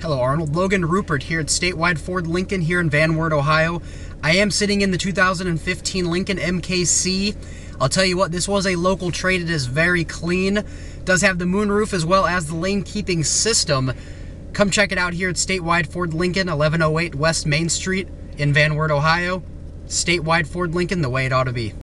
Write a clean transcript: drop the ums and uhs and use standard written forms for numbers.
Hello Arnold, Logan Rupert here at StateWide Ford Lincoln here in Van Wert, Ohio. I am sitting in the 2015 Lincoln MKC. I'll tell you what, this was a local trade. It is very clean. Does have the moonroof as well as the lane keeping system. Come check it out here at StateWide Ford Lincoln, 1108 West Main Street in Van Wert, Ohio. StateWide Ford Lincoln, the way it ought to be.